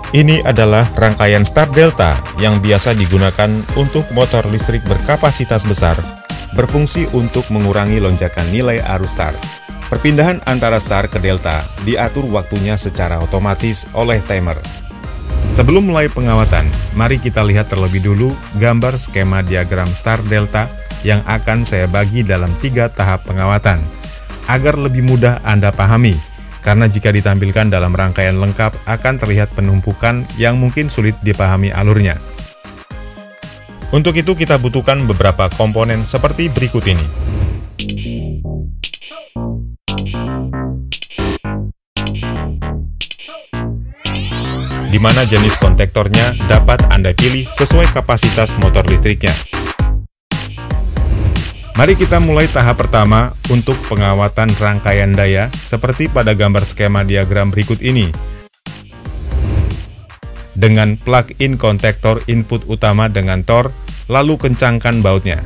Ini adalah rangkaian start delta yang biasa digunakan untuk motor listrik berkapasitas besar, berfungsi untuk mengurangi lonjakan nilai arus start. Perpindahan antara start ke delta diatur waktunya secara otomatis oleh timer. Sebelum mulai pengawatan, mari kita lihat terlebih dulu gambar skema diagram start delta yang akan saya bagi dalam 3 tahap pengawatan, agar lebih mudah Anda pahami. Karena jika ditampilkan dalam rangkaian lengkap akan terlihat penumpukan yang mungkin sulit dipahami alurnya. Untuk itu kita butuhkan beberapa komponen seperti berikut ini. Di mana jenis kontaktornya dapat Anda pilih sesuai kapasitas motor listriknya. Mari kita mulai tahap pertama untuk pengawatan rangkaian daya seperti pada gambar skema diagram berikut ini. Dengan plug-in kontaktor input utama dengan Tor, lalu kencangkan bautnya.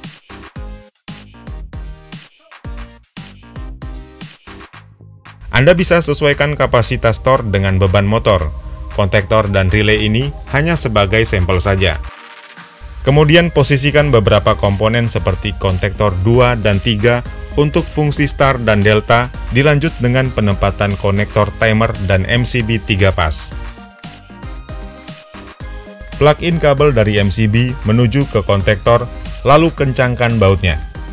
Anda bisa sesuaikan kapasitas Tor dengan beban motor. Kontaktor dan relay ini hanya sebagai sampel saja. Kemudian posisikan beberapa komponen seperti kontaktor 2 dan 3 untuk fungsi start dan delta, dilanjut dengan penempatan konektor timer dan MCB 3 pas. Plug-in kabel dari MCB menuju ke kontaktor, lalu kencangkan bautnya.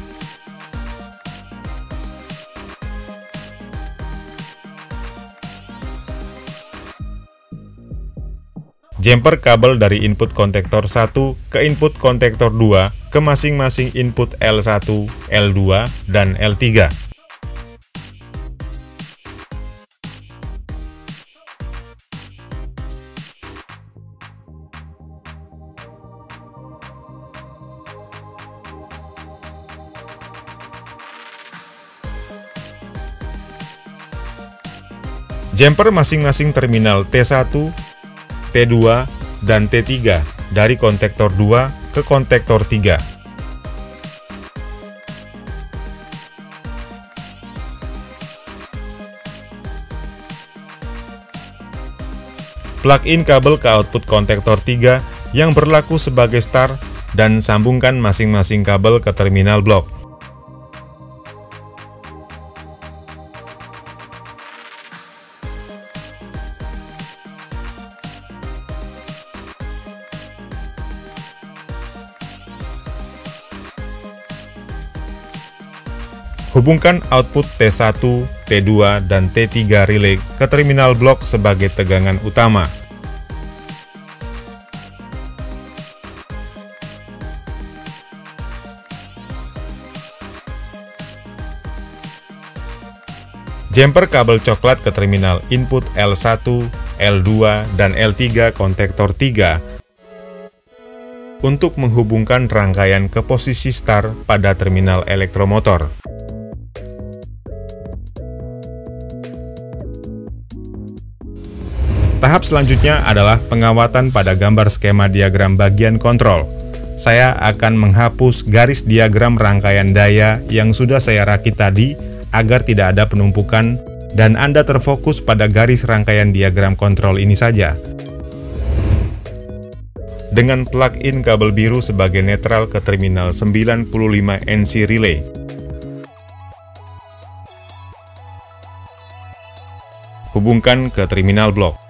Jumper kabel dari input kontaktor 1 ke input kontaktor 2 ke masing-masing input L1, L2, dan L3. Jumper masing-masing terminal T1, T2, dan T3 dari kontaktor 2 ke kontaktor 3. Plug-in kabel ke output kontaktor 3 yang berlaku sebagai start dan sambungkan masing-masing kabel ke terminal blok. Hubungkan output T1, T2, dan T3 relay ke terminal blok sebagai tegangan utama. Jumper kabel coklat ke terminal input L1, L2, dan L3 kontaktor 3 untuk menghubungkan rangkaian ke posisi start pada terminal elektromotor. Tahap selanjutnya adalah pengawatan pada gambar skema diagram bagian kontrol. Saya akan menghapus garis diagram rangkaian daya yang sudah saya rakit tadi agar tidak ada penumpukan dan Anda terfokus pada garis rangkaian diagram kontrol ini saja. Dengan plug-in kabel biru sebagai netral ke terminal 95 NC relay. Hubungkan ke terminal blok.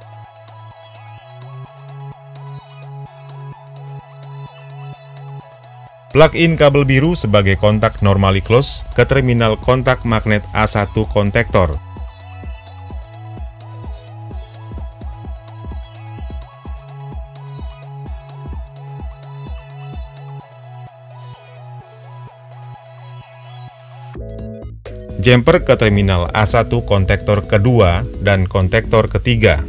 Plug-in kabel biru sebagai kontak normally close ke terminal kontak magnet A1 kontaktor. Jumper ke terminal A1 kontaktor kedua dan kontaktor ketiga.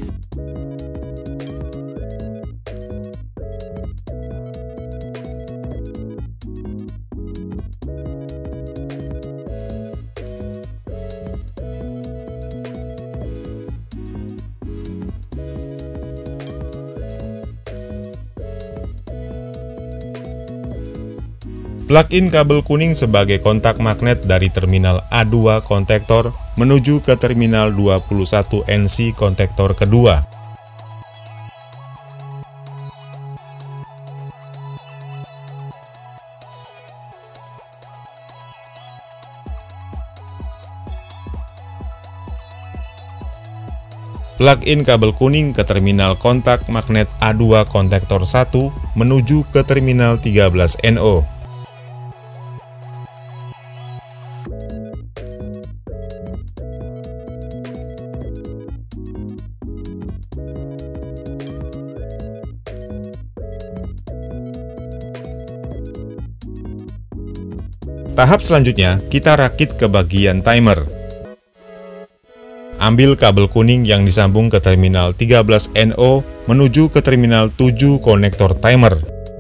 Plug-in kabel kuning sebagai kontak magnet dari terminal A2 kontaktor menuju ke terminal 21 NC kontaktor kedua. Plug-in kabel kuning ke terminal kontak magnet A2 konektor 1 menuju ke terminal 13 NO. Tahap selanjutnya, kita rakit ke bagian timer. Ambil kabel kuning yang disambung ke terminal 13 NO menuju ke terminal 7 konektor timer.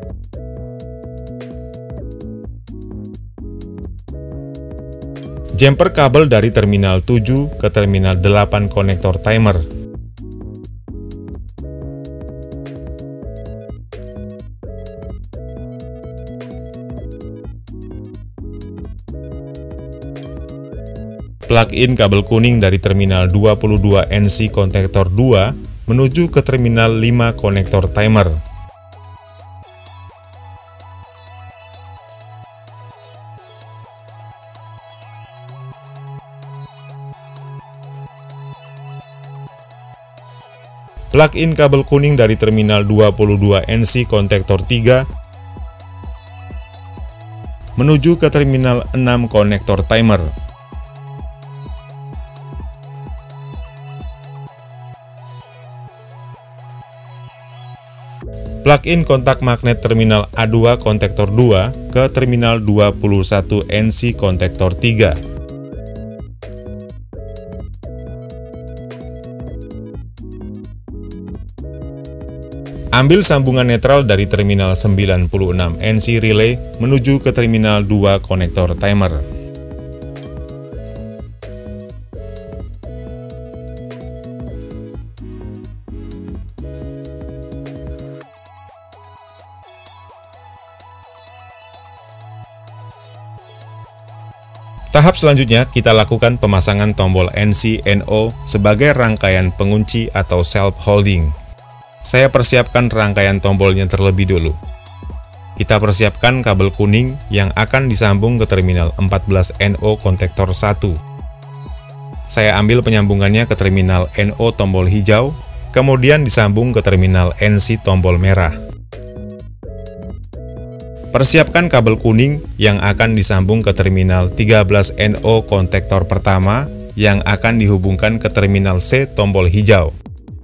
Jumper kabel dari terminal 7 ke terminal 8 konektor timer. Plug-in kabel kuning dari terminal 22 NC konektor 2 menuju ke terminal 5 konektor timer. Plug-in kabel kuning dari terminal 22 NC konektor 3 menuju ke terminal 6 konektor timer. Plug-in kontak magnet terminal A2 konektor 2 ke terminal 21 NC konektor 3. Ambil sambungan netral dari terminal 96 NC relay menuju ke terminal 2 konektor timer. Tahap selanjutnya, kita lakukan pemasangan tombol NC/NO sebagai rangkaian pengunci atau self-holding. Saya persiapkan rangkaian tombolnya terlebih dulu. Kita persiapkan kabel kuning yang akan disambung ke terminal 14 NO konektor 1. Saya ambil penyambungannya ke terminal NO tombol hijau, kemudian disambung ke terminal NC tombol merah. Persiapkan kabel kuning yang akan disambung ke terminal 13 NO konektor pertama yang akan dihubungkan ke terminal C tombol hijau.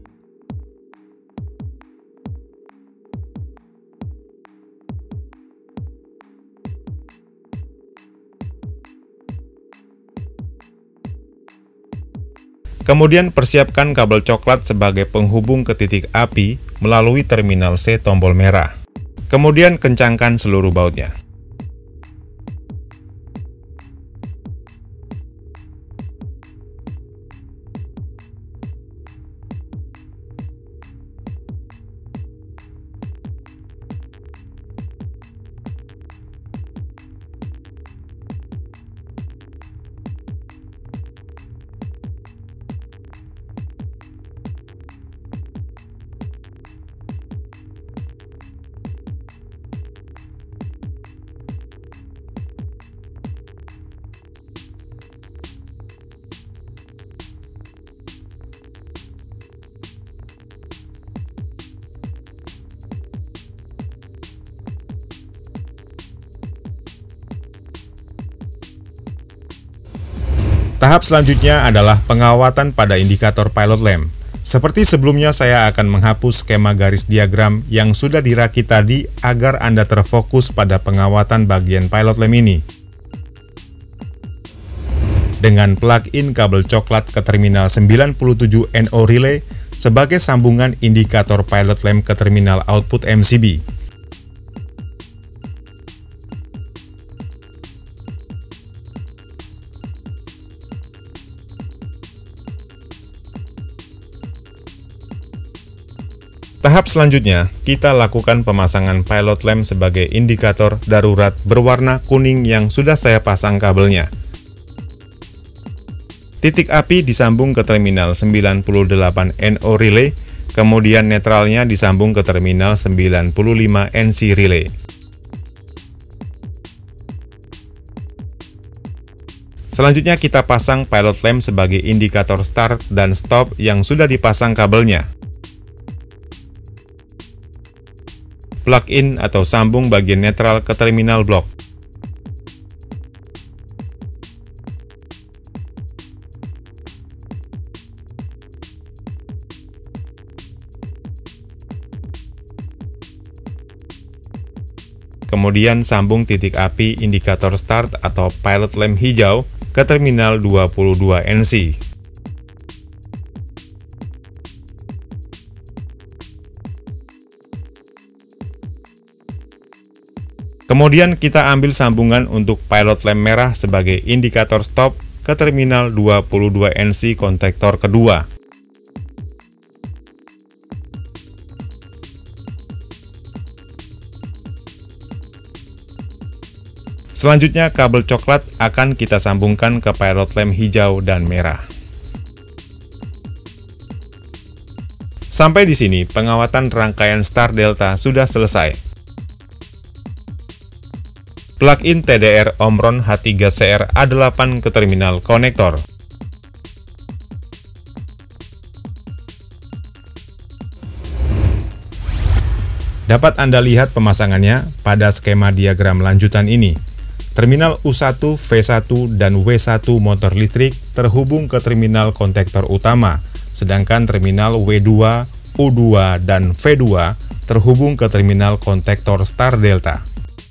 Kemudian persiapkan kabel coklat sebagai penghubung ke titik api melalui terminal C tombol merah. Kemudian kencangkan seluruh bautnya. Tahap selanjutnya adalah pengawatan pada indikator pilot lamp. Seperti sebelumnya, saya akan menghapus skema garis diagram yang sudah dirakit tadi agar Anda terfokus pada pengawatan bagian pilot lamp ini. Dengan plug-in kabel coklat ke terminal 97 NO relay sebagai sambungan indikator pilot lamp ke terminal output MCB. Tahap selanjutnya, kita lakukan pemasangan pilot lamp sebagai indikator darurat berwarna kuning yang sudah saya pasang kabelnya. Titik api disambung ke terminal 98 NO relay, kemudian netralnya disambung ke terminal 95 NC relay. Selanjutnya kita pasang pilot lamp sebagai indikator start dan stop yang sudah dipasang kabelnya. Plug in atau sambung bagian netral ke terminal blok. Kemudian sambung titik api indikator start atau pilot lamp hijau ke terminal 22 NC. Kemudian kita ambil sambungan untuk pilot lamp merah sebagai indikator stop ke terminal 22 NC kontaktor kedua. Selanjutnya kabel coklat akan kita sambungkan ke pilot lamp hijau dan merah. Sampai di sini pengawatan rangkaian Star Delta sudah selesai. Plug-in TDR Omron H3CR A8 ke terminal konektor. Dapat Anda lihat pemasangannya pada skema diagram lanjutan ini. Terminal U1, V1, dan W1 motor listrik terhubung ke terminal kontaktor utama, sedangkan terminal W2, U2, dan V2 terhubung ke terminal kontaktor Star Delta.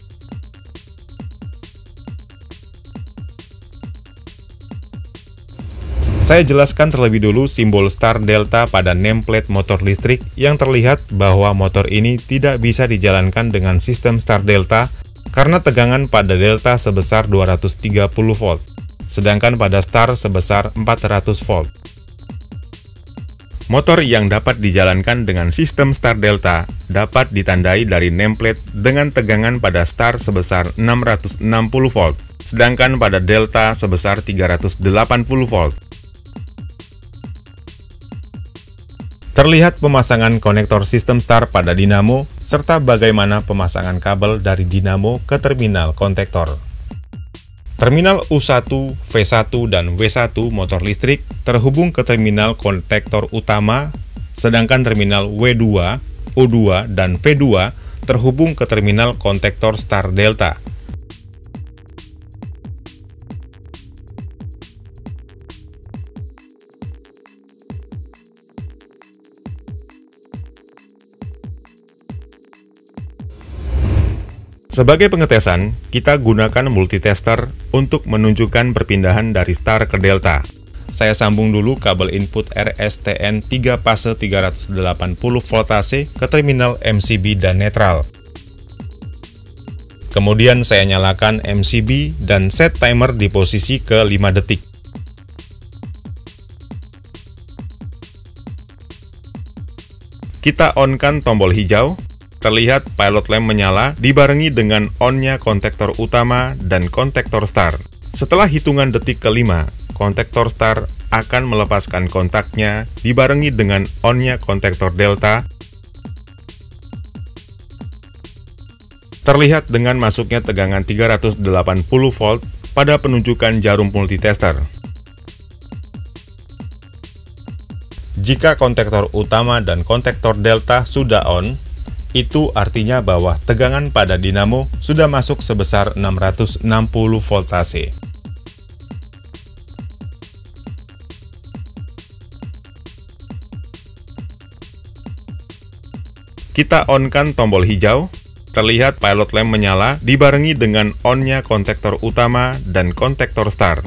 Saya jelaskan terlebih dulu simbol Star Delta pada nameplate motor listrik yang terlihat bahwa motor ini tidak bisa dijalankan dengan sistem Star Delta karena tegangan pada delta sebesar 230 volt, sedangkan pada Star sebesar 400 volt. Motor yang dapat dijalankan dengan sistem Star Delta dapat ditandai dari nameplate dengan tegangan pada Star sebesar 660 volt, sedangkan pada delta sebesar 380 volt. Terlihat pemasangan konektor sistem Star pada dinamo, serta bagaimana pemasangan kabel dari dinamo ke terminal kontaktor. Terminal U1, V1, dan W1 motor listrik terhubung ke terminal kontaktor utama, sedangkan terminal W2, U2, dan V2 terhubung ke terminal kontaktor Star Delta. Sebagai pengetesan, kita gunakan multitester untuk menunjukkan perpindahan dari Star ke Delta. Saya sambung dulu kabel input RSTN 3 fase 380 voltase ke terminal MCB dan netral. Kemudian saya nyalakan MCB dan set timer di posisi ke 5 detik. Kita on-kan tombol hijau. Terlihat pilot lamp menyala dibarengi dengan on-nya kontaktor utama dan kontaktor Star. Setelah hitungan detik ke-5, kontaktor Star akan melepaskan kontaknya dibarengi dengan on-nya kontaktor Delta. Terlihat dengan masuknya tegangan 380 volt pada penunjukan jarum multitester. Jika kontaktor utama dan kontaktor Delta sudah on, itu artinya bahwa tegangan pada dinamo sudah masuk sebesar 660 voltase. Kita on-kan tombol hijau. Terlihat pilot lamp menyala dibarengi dengan on-nya kontaktor utama dan kontaktor Star.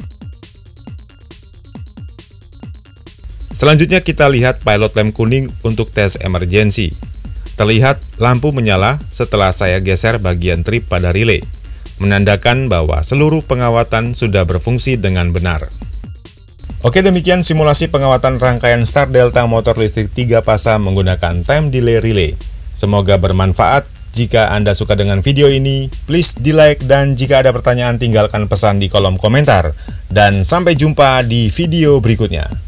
Selanjutnya kita lihat pilot lamp kuning untuk tes emergency. Terlihat lampu menyala setelah saya geser bagian trip pada relay, menandakan bahwa seluruh pengawatan sudah berfungsi dengan benar. Oke, demikian simulasi pengawatan rangkaian Star Delta motor listrik 3 fasa menggunakan time delay relay. Semoga bermanfaat. Jika Anda suka dengan video ini, please di like, dan jika ada pertanyaan tinggalkan pesan di kolom komentar. Dan sampai jumpa di video berikutnya.